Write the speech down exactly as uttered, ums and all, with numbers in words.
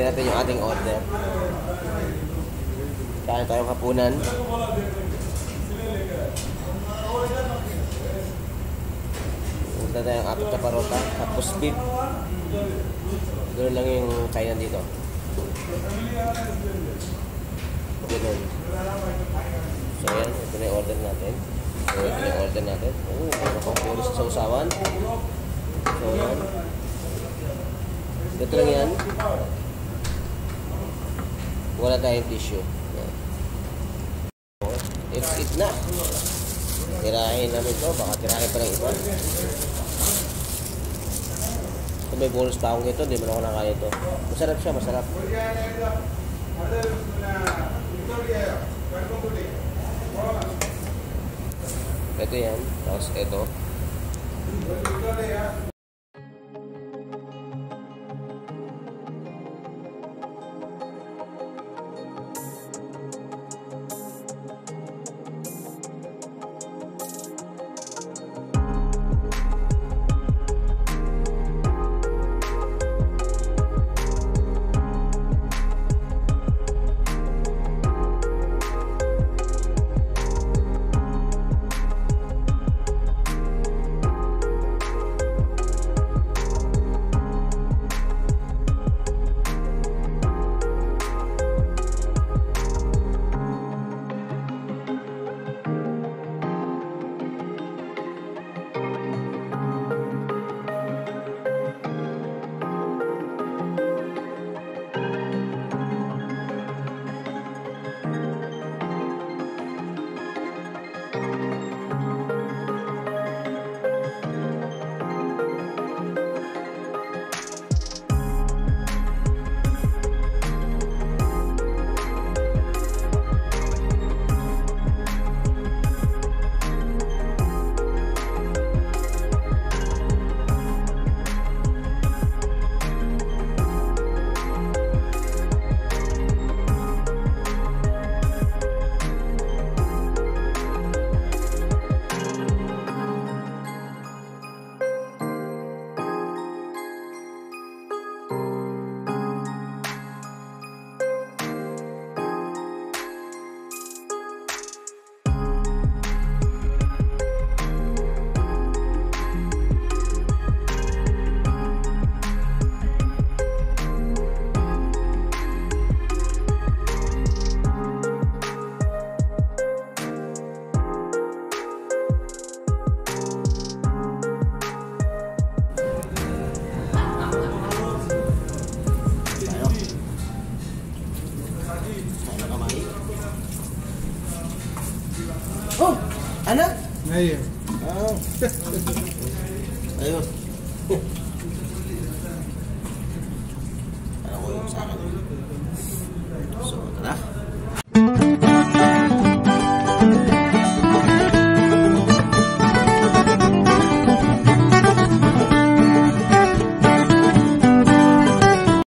Tingnan natin yung ating order. Kaya tayong hapunan. Punta tayong apat na parota. Tapos beef. Doon lang yung kainan dito. Ganun. So yan, ito na yung order natin. So ito na yung order natin. Oo, mayroon pang puro sa sausawan. So yan. Ito lang yan. Wala tayong tissue. Yan. It's it na. Tirahin namin ito. Baka tirahin pa ng iba. So may bonus pa akong ito. Hindi mo na ako nakaya ito. Masarap siya, masarap. Ito yan. Tapos ito. Oh, anak? Ayun. Ah. Ayun. Ano ko yung sa akin? So, tara.